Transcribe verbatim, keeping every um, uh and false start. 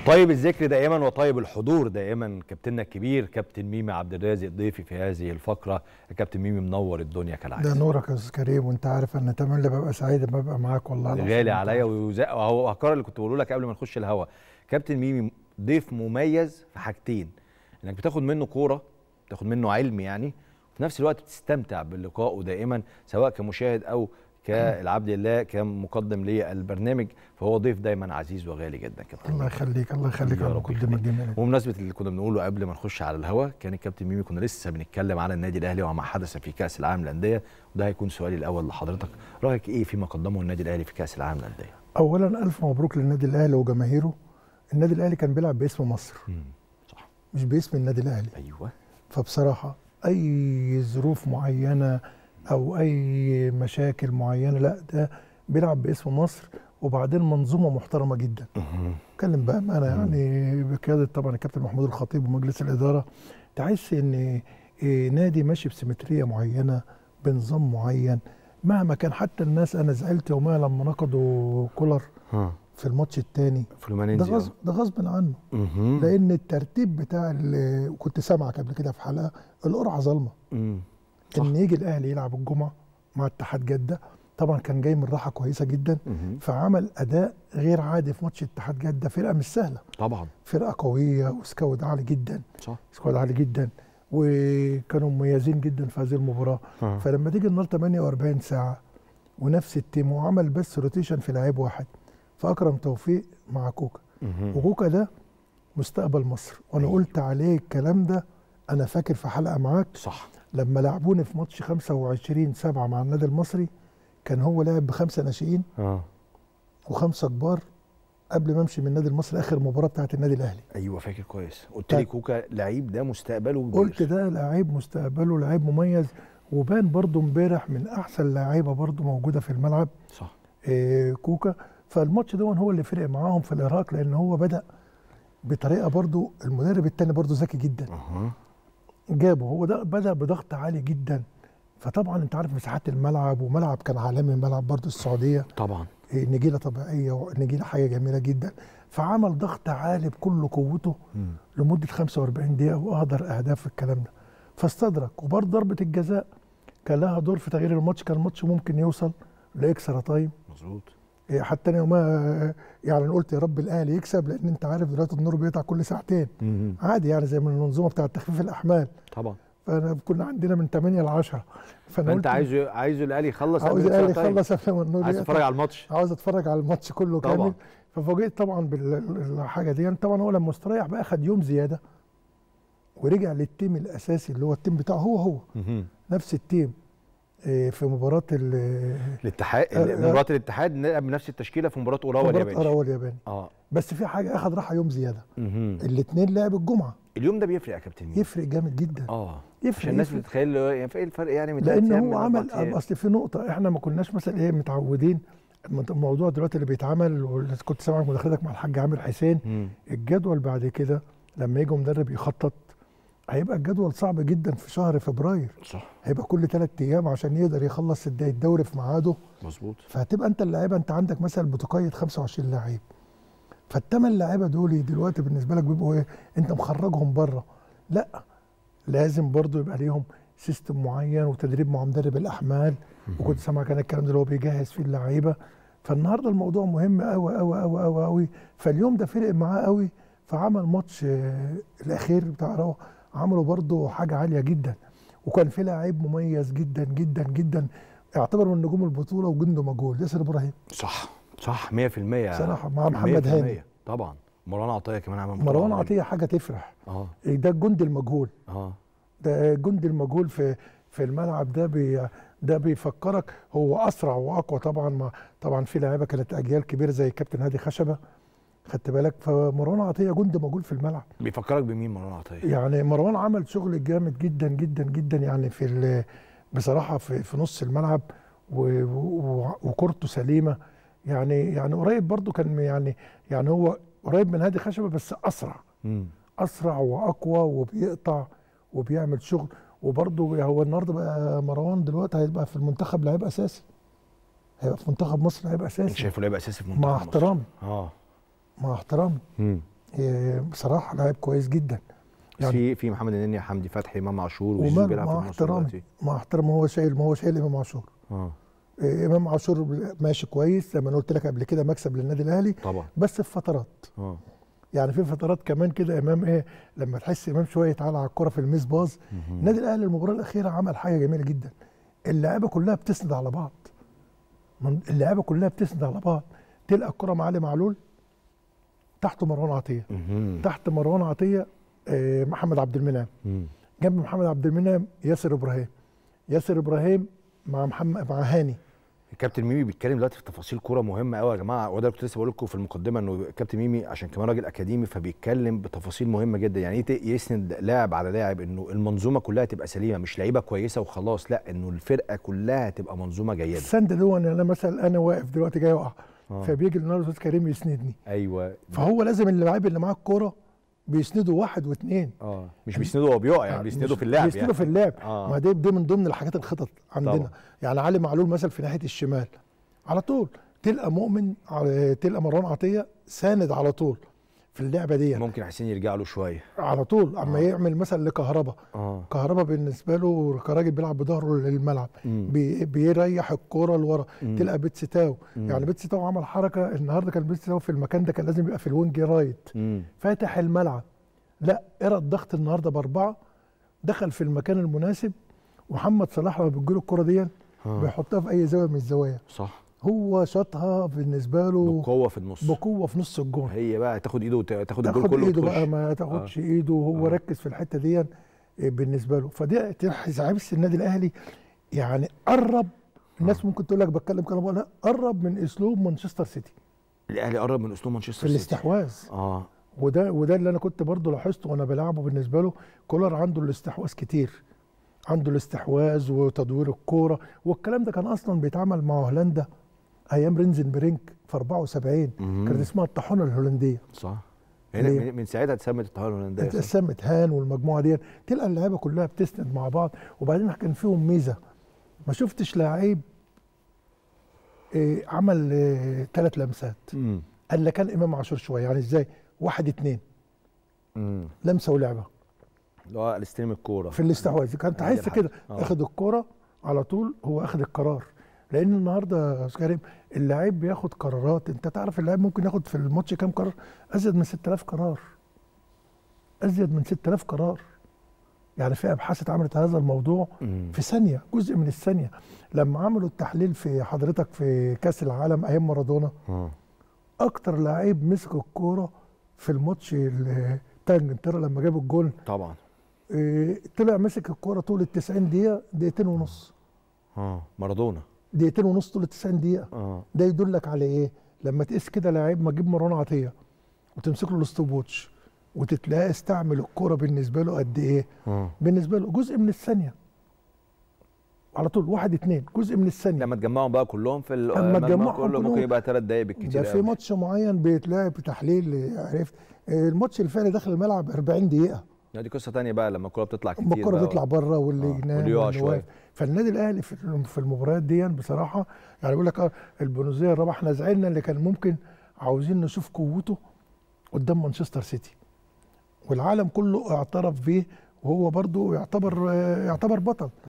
طيب الذكر دائما وطيب الحضور دائما كابتننا الكبير كابتن ميمي عبد الرازق ضيفي في هذه الفقره. كابتن ميمي منور الدنيا كالعاده. ده نورك يا استاذ كريم، وانت عارف ان تملي ببقى سعيد لما ببقى معاك والله غالي عليا. وهو هكرر اللي كنت بقوله لك قبل ما نخش الهوا. كابتن ميمي ضيف مميز في حاجتين، انك بتاخد منه كوره، بتاخد منه علم يعني، وفي نفس الوقت بتستمتع بلقائه دائما سواء كمشاهد او كالعبد لله كمقدم للبرنامج. فهو ضيف دايما عزيز وغالي جدا كابتن. الله يخليك الله يخليك على المقدمه الجميله. وبمناسبه اللي كنا بنقوله قبل ما نخش على الهوا، كان الكابتن ميمي كنا لسه بنتكلم على النادي الاهلي وما حدث في كاس العالم للانديه، وده هيكون سؤالي الاول لحضرتك. رايك ايه فيما قدمه النادي الاهلي في كاس العالم للانديه؟ اولا الف مبروك للنادي الاهلي وجماهيره. النادي الاهلي كان بيلعب باسم مصر، صح، مش باسم النادي الاهلي. ايوه. فبصراحه اي ظروف معينه او اي مشاكل معينه، لا ده بيلعب باسم مصر، وبعدين منظومه محترمه جدا. اتكلم بامانه يعني بقياده طبعا الكابتن محمود الخطيب ومجلس الاداره، تحس ان نادي ماشي بسيمتريه معينه بنظام معين مهما كان. حتى الناس انا زعلت يومها لما نقدوا كولر في الماتش الثاني، ده غصب ده غصب عنه، لان الترتيب بتاع اللي كنت سامعك قبل كده في حلقه القرعه ظالمه. ان يجي الاهلي يلعب الجمعه مع اتحاد جده، طبعا كان جاي من راحه كويسه جدا، فعمل اداء غير عادي في ماتش اتحاد جده. فرقه مش سهله طبعا، فرقه قويه وسكواد عالي جدا، صح، سكواد عالي جدا، وكانوا مميزين جدا في هذه المباراه. أه. فلما تيجي النهارده ثمانية وأربعين ساعه ونفس التيم وعمل بس روتيشن في لعيب واحد، فاكرم توفيق مع كوكا، وكوكا ده مستقبل مصر، وانا أيوه. قلت عليه الكلام ده انا فاكر في حلقه معاك، صح، لما لعبوني في ماتش خمسة وعشرين سبعة مع النادي المصري، كان هو لعب بخمسه ناشئين اه وخمسه كبار قبل ما امشي من النادي المصري اخر مباراه بتاعت النادي الاهلي. ايوه فاكر كويس، قلت لي كوكا لعيب ده مستقبله كبير. قلت ده لعيب مستقبله لعيب مميز، وبان برضو امبارح من احسن لعيبه برضو موجوده في الملعب، صح، إيه كوكا. فالماتش ده هو اللي فرق معاهم في الارهاق، لان هو بدا بطريقه برضو المدرب الثاني برضو ذكي جدا، أه. جابه هو ده بدا بضغط عالي جدا. فطبعا انت عارف مساحات الملعب، وملعب كان عالمي، ملعب برضو السعوديه طبعا، إيه نجيله طبيعيه ونجيله حاجه جميله جدا. فعمل ضغط عالي بكل قوته م. لمده خمسة وأربعين دقيقه واهدر اهداف في الكلام ده، فاستدرك. وبرضه ضربه الجزاء كان لها دور في تغيير الماتش، كان الماتش ممكن يوصل لاكسترا تايم. مظبوط. إيه حتى انا يومها يعني قلت يا رب الاهلي يكسب، لان انت عارف دلوقتي النور بيقطع كل ساعتين م. عادي يعني، زي من المنظومه بتاعه تخفيف الاحمال طبعا. فانا كنا عندنا من ثمانية ل عشرة، فانت عايزه عايزه الاهلي يخلص، عاوز الاهلي يخلص قبل ما النور عايز اتفرج على الماتش، عاوز اتفرج على الماتش كله طبعا. كامل. ففوجئت طبعا بالحاجه دي يعني. طبعا هو لما استريح بقى خد يوم زياده ورجع للتيم الاساسي اللي هو التيم بتاعه هو هو م- نفس التيم في مباراه الاتحاد، مباراه الاتحاد بنفس التشكيله في مباراه اوراوا الياباني. مباراه اوراوا الياباني اه بس في حاجه اخد راحه يوم زياده. الاثنين لعب الجمعه. اليوم ده بيفرق يا كابتن مين؟ يفرق جامد جدا. اه يفرق عشان الناس بتتخيل يعني ايه الفرق يعني من لان هو عمل اصل في نقطه احنا ما كناش مثلا ايه متعودين. الموضوع دلوقتي اللي بيتعمل، وكنت سامع مداخلتك مع الحاج عامر حسين، م. الجدول بعد كده لما يجي مدرب يخطط هيبقى الجدول صعب جدا في شهر فبراير، صح، هيبقى كل ثلاث ايام عشان يقدر يخلص الدوري في ميعاده. مظبوط. فهتبقى انت اللعيبه، انت عندك مثلا بتقيد خمسة وعشرين لاعب، فالثمان لعيبه دول دلوقتي بالنسبه لك بيبقوا ايه؟ انت مخرجهم بره. لا، لازم برضو يبقى ليهم سيستم معين وتدريب مع مدرب الاحمال، وكنت سامع كان الكلام ده اللي هو بيجهز فيه اللعيبه. فالنهارده الموضوع مهم قوي قوي قوي قوي قوي. فاليوم ده فرق معاه قوي، فعمل ماتش الاخير بتاع روح عملوا برضو حاجه عاليه جدا، وكان في لاعب مميز جدا جدا جدا يعتبر من نجوم البطوله وجنده مجهول، ياسر ابراهيم. صح صح مية في المية بصراحه مع محمد هاني طبعا. مروان عطيه كمان عمل مروان عطيه حاجه تفرح. اه ده الجندي المجهول. اه ده الجندي المجهول في في الملعب ده بي ده بيفكرك هو اسرع واقوى طبعا. ما طبعا في لعيبه كانت اجيال كبيره زي الكابتن هادي خشبه، خدت بالك. فمروان عطيه جندي مجهول في الملعب. بيفكرك بمين مروان عطيه؟ يعني مروان عمل شغل جامد جدا جدا جدا يعني في بصراحه في, في نص الملعب، وكورته سليمه يعني. يعني قريب برضو كان يعني يعني هو قريب من هادي خشبه بس اسرع. م. اسرع واقوى وبيقطع وبيعمل شغل. وبرضو هو النهارده بقى مروان دلوقتي هيبقى في المنتخب لعيب اساسي، هيبقى في منتخب مصر لعيب اساسي. انت شايفه لعيب اساسي في منتخب مع مصر؟ احترامي اه مع احترامي إيه، بصراحه لاعب كويس جدا. يعني في في محمد النني، حمدي فتحي، امام عاشور، وجيزو ومال بيلعب في مع النص احترامي دلوقتي. مع احترامي هو شايل ما هو شايل امام عاشور. اه إيه، امام عاشور ماشي كويس زي ما أنا قلت لك قبل كده، مكسب للنادي الاهلي طبعا. بس في فترات. اه يعني في فترات كمان كده امام ايه، لما تحس امام شويه يتعالى على الكره في الميس باظ. النادي الاهلي المباراه الاخيره عمل حاجه جميله جدا، اللعيبه كلها بتسند على بعض، من- اللعيبه كلها بتسند على بعض. تلقى الكره مع علي معلول، تحته مروان عطيه، تحت مروان عطيه آه، محمد عبد المنعم، جنب محمد عبد المنعم ياسر ابراهيم، ياسر ابراهيم مع محمد مع هاني. الكابتن ميمي بيتكلم دلوقتي في تفاصيل كوره مهمه قوي يا جماعه، وده كنت لسه بقول لكم في المقدمه انه الكابتن ميمي عشان كمان راجل اكاديمي فبيتكلم بتفاصيل مهمه جدا. يعني ايه ت- يسند لاعب على لاعب، انه المنظومه كلها تبقى سليمه، مش لعيبه كويسه وخلاص، لا انه الفرقه كلها تبقى منظومه جيده. السند ده هو ان انا مثلا انا واقف دلوقتي جاي اقع، آه. فبيجي النهارده استاذ كريم يسندني. ايوه. فهو لازم اللعيب اللي معاه الكوره بيسندوا واحد واثنين. اه مش بيسندوا وهو بيقع، يعني بيسندوا في اللعب. بيسندوا يعني في اللعب. آه. ما دي دي من ضمن الحاجات الخطط عندنا طبعا. يعني علي معلول مثلا في ناحيه الشمال على طول تلقى مؤمن على- تلقى مروان عطيه ساند على طول في اللعبه دي ممكن حسين يرجع له شويه على طول. اما آه. يعمل مثلا لكهربا، اه كهربا بالنسبه له كراجل بيلعب بظهره للملعب، مم. بي بيريح الكوره لورا. مم. تلقى بيتسي تاو، مم. يعني بيتسي تاو عمل حركه النهارده، كان بيتسي تاو في المكان ده كان لازم يبقى في الوينج رايت، مم. فاتح الملعب، لا قرا الضغط النهارده باربعه، دخل في المكان المناسب. محمد صلاح لما بتجيله الكره دي آه. بيحطها في اي زاويه من الزوايا، صح. هو شاطها بالنسبه له بقوه في النص، بقوه في نص الجون. هي بقى تاخد ايده وت- تاخد الجول تاخد كله ايده وتخش. بقى ما تاخدش آه. ايده، وهو آه. آه. ركز في الحته دي بالنسبه له. فدي تحس عبس النادي الاهلي يعني قرب. الناس آه. ممكن تقول لك بتكلم كلام، لا قرب من اسلوب مانشستر سيتي. الاهلي قرب من اسلوب مانشستر في سيتي الاستحواذ. اه وده وده اللي انا كنت برضو لاحظته وانا بلعبه. بالنسبه له كولر عنده الاستحواذ كتير، عنده الاستحواذ وتدوير الكوره، والكلام ده كان اصلا بيتعمل مع هولندا ايام رينزن برينك في أربعة وسبعين. كانت اسمها الطاحونه الهولنديه. صح. هنا من, من ساعتها اتسمت الطاحونه الهولنديه. اتسمت هان والمجموعه دي، تلقى اللعيبه كلها بتسند مع بعض. وبعدين كان فيهم ميزه، ما شفتش لعيب إيه عمل إيه ثلاث لمسات الا كان امام عاشور شويه. يعني ازاي؟ واحد اتنين امم لمسه ولعبه اللي هو الاستلام الكوره في الاستحواذ. كان تحس كده اخد الكوره على طول، هو اخد القرار. لان النهارده يا استاذ كريم اللاعب بياخد قرارات. انت تعرف اللاعب ممكن ياخد في الماتش كام قرار؟ ازيد من ستة آلاف قرار، ازيد من ستة آلاف قرار. يعني في ابحاث اتعملت هذا الموضوع مم. في ثانيه، جزء من الثانيه. لما عملوا التحليل في حضرتك في كاس العالم ايام مارادونا، مم. اكتر لاعب مسك الكوره في الماتش بتاع انجلترا لما جاب الجول طبعا إيه طلع مسك الكوره طول ال تسعين دقيقه، دقيقتين ونص. اه مارادونا دقيقتين ونص طول ال تسعين دقيقه. اه ده يدلك على ايه؟ لما تقيس كده لاعب ما تجيب مروان عطيه وتمسك له الستوب ووتش وتتلاقى استعمل الكوره بالنسبه له قد ايه؟ آه. بالنسبه له جزء من الثانيه على طول، واحد اتنين جزء من الثانيه. لما تجمعهم بقى كلهم في لما تجمعهم كله ممكن يبقى ثلاث دقايق بالكتير. ده في ماتش معين بيتلعب تحليل، عرفت الماتش الفعلي داخل الملعب أربعين دقيقه. دي قصه ثانيه بقى لما الكوره بتطلع كتير، لما الكوره بتطلع بره واللي آه. ينام واللي يقع شويه. فالنادي الاهلي في المباريات دي بصراحه يعني بيقول لك اه البونوزيه الرابعه احنا زعلنا اللي كان ممكن عاوزين نشوف قوته قدام مانشستر سيتي، والعالم كله اعترف بيه، وهو برضه يعتبر يعتبر بطل.